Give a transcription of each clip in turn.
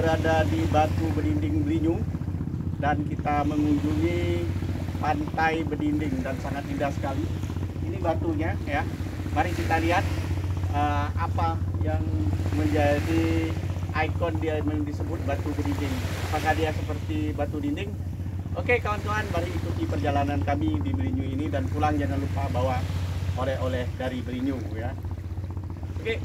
berada di Batu Bedinding, Belinyu, dan kita mengunjungi Pantai Bedinding dan sangat indah sekali. Ini batunya ya. Mari kita lihat apa yang menjadi ikon dia yang disebut Batu Bedinding. Apakah dia seperti batu dinding? Oke kawan-kawan, mari ikuti perjalanan kami di Belinyu ini, dan pulang jangan lupa bawa oleh-oleh dari Belinyu ya. Oke.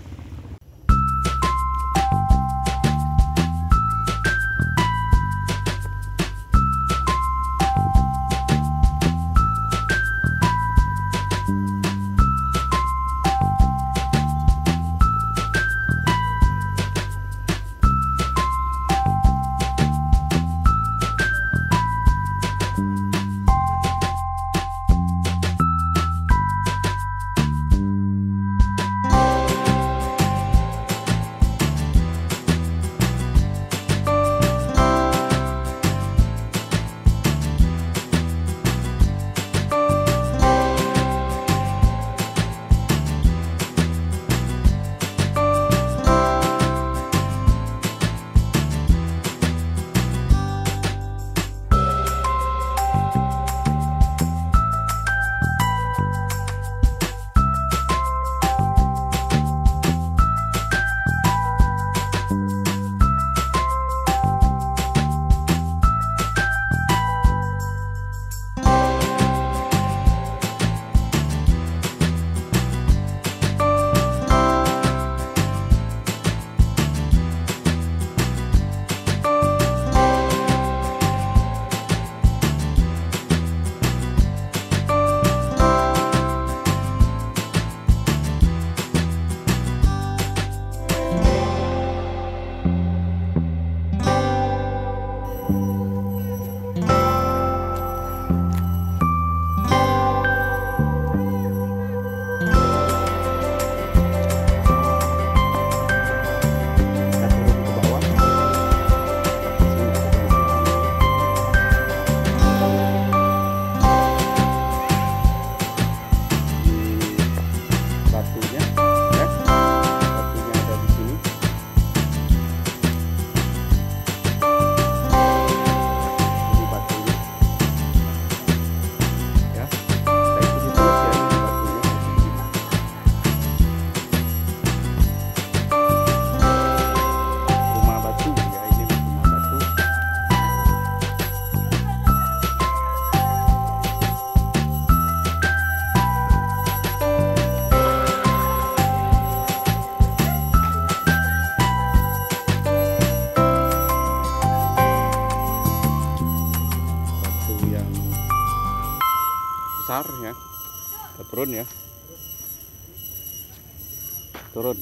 Besar ya, kita turun ya, turun.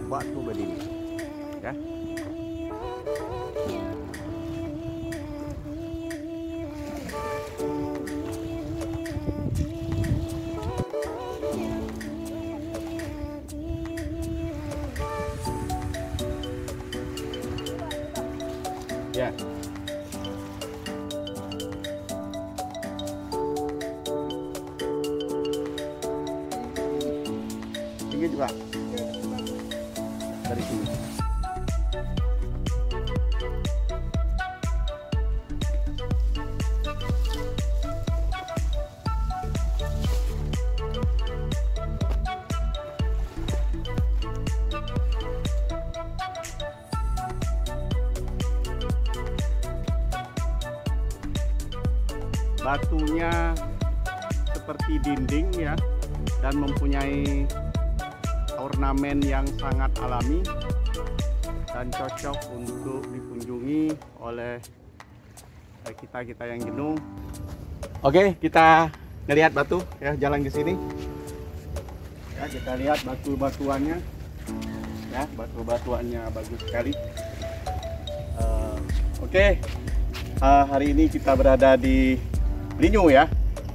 Batu Bedinding, ya. Ya. Tinggi juga. Dari sini. Batunya seperti dinding ya, dan mempunyai ornamen yang sangat alami dan cocok untuk dikunjungi oleh kita yang jenuh. Oke, kita ngelihat batu ya, jalan ke sini. Ya, kita lihat batu-batuannya. Ya, batu-batuannya bagus sekali. Oke. Hari ini kita berada di Belinyu ya.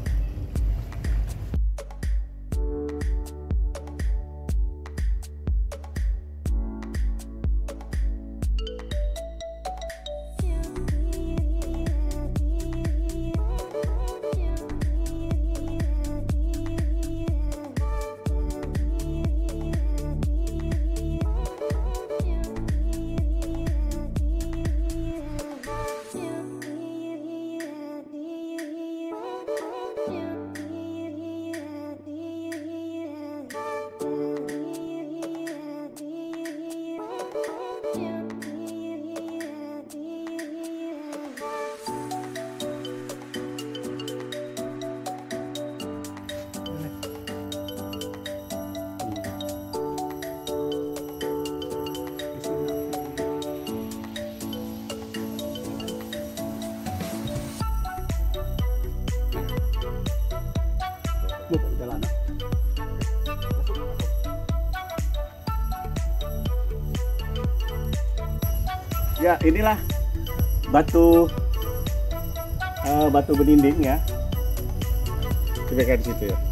Ya, inilah batu bedinding ya. Coba kayak di situ ya.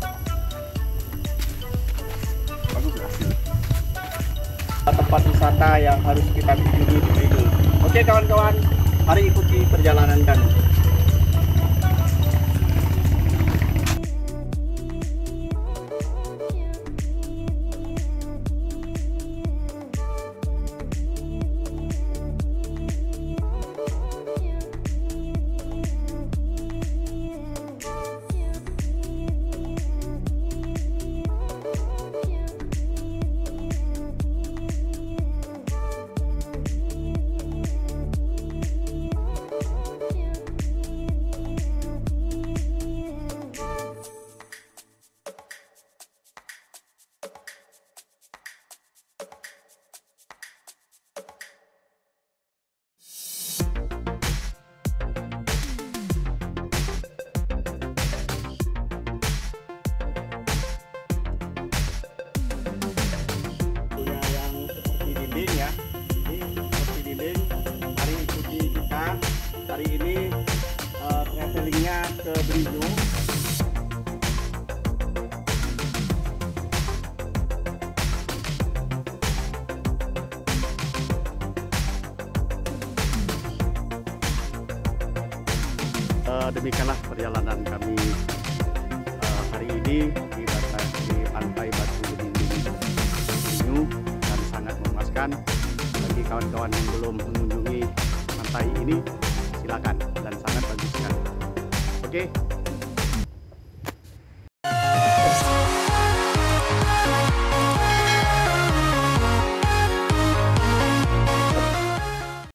Bagus hasil. Tempat wisata yang harus kita kunjungi di Belinyu. Oke kawan-kawan, mari ikuti perjalanan kami. Ya, ini seperti dinding. Mari ikuti kita hari ini travelingnya ke Belinyu. Demikianlah perjalanan kami hari ini di Pantai Batu Bedinding Belinyu, dan sangat memuaskan. Bagi kawan-kawan yang belum mengunjungi pantai ini, silakan, dan sangat bagus sekali. Oke.